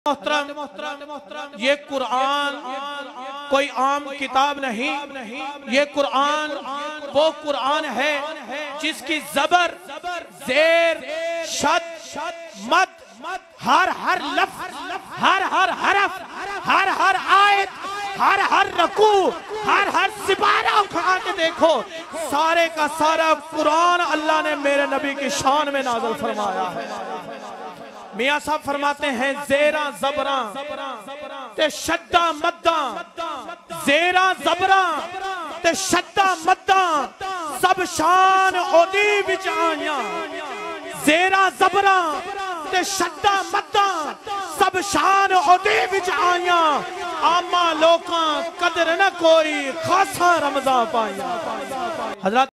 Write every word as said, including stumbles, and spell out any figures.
मोहतरम, ये कुरान कोई आम किताब नहीं, ये कुरान वो कुरान है जिसकी जबर, जेर, शद, मद, हर हर लफ्ज, हर हर हरफ, हर हर आयत, हर हर रकू, हर हर सिपारा उठा के देखो, सारे का सारा कुरान अल्लाह ने मेरे नबी की शान में नाज़िल फरमाया है। मियाँ साहब फरमाते हैं जेरा जबरा ते शद्दा मद्दा, जेरा जबरा ते शद्दा मद्दा, सब शान ओदी विच आया। जेरा जबरा ते शद्दा मद्दा, सब शान ओदी विच आया। आमा लोकां कदर न कोई, खासा रमज़ां पाया। हज़रत